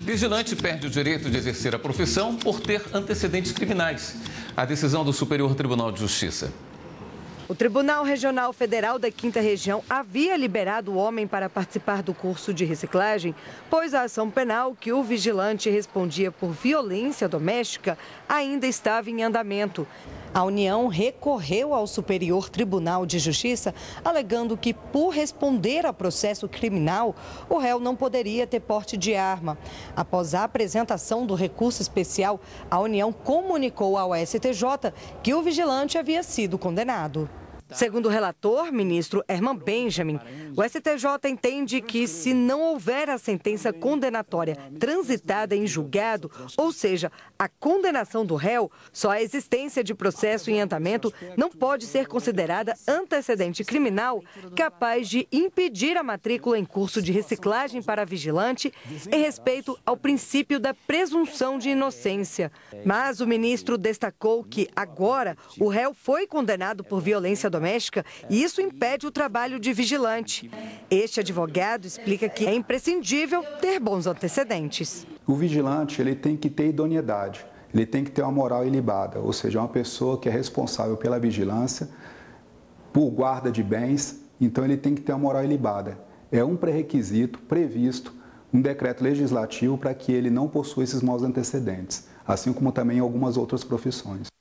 Vigilante perde o direito de exercer a profissão por ter antecedentes criminais. A decisão do Superior Tribunal de Justiça. O Tribunal Regional Federal da 5ª Região havia liberado o homem para participar do curso de reciclagem, pois a ação penal que o vigilante respondia por violência doméstica ainda estava em andamento. A União recorreu ao Superior Tribunal de Justiça, alegando que, por responder a processo criminal, o réu não poderia ter porte de arma. Após a apresentação do recurso especial, a União comunicou ao STJ que o vigilante havia sido condenado. Segundo o relator, ministro Herman Benjamin, o STJ entende que, se não houver a sentença condenatória transitada em julgado, ou seja, a condenação do réu, só a existência de processo em andamento não pode ser considerada antecedente criminal capaz de impedir a matrícula em curso de reciclagem para vigilante em respeito ao princípio da presunção de inocência. Mas o ministro destacou que, agora, o réu foi condenado por violência doméstica e isso impede o trabalho de vigilante. Este advogado explica que é imprescindível ter bons antecedentes. O vigilante ele tem que ter idoneidade, ele tem que ter uma moral ilibada, ou seja, uma pessoa que é responsável pela vigilância, por guarda de bens, então ele tem que ter uma moral ilibada. É um pré-requisito previsto um decreto legislativo para que ele não possua esses maus antecedentes, assim como também em algumas outras profissões.